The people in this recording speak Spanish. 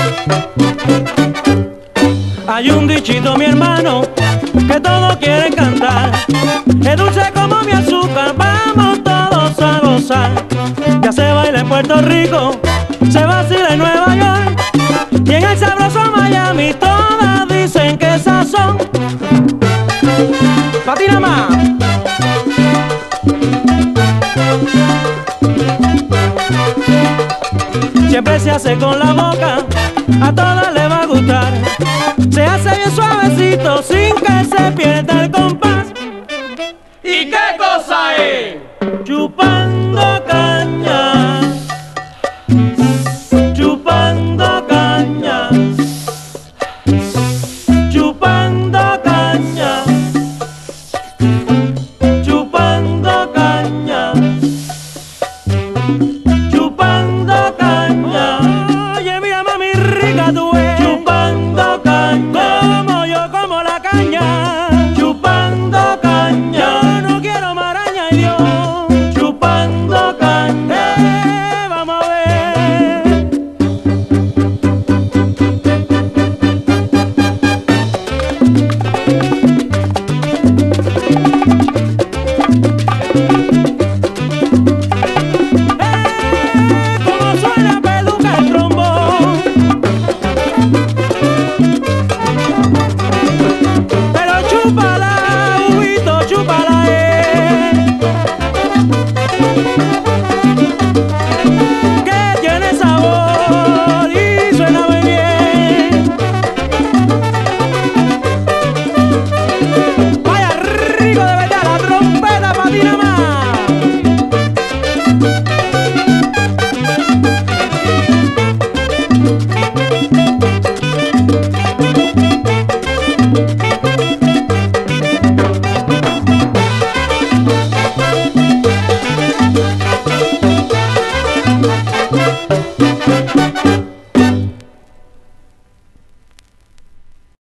Hay un dichito, mi hermano, que todos quieren cantar. Es dulce como mi azúcar, vamos todos a gozar. Ya se baila en Puerto Rico, se vacila en Nueva York, y en el sabroso Miami todas dicen que esas son. ¡Patina más! Siempre se hace con la boca a todas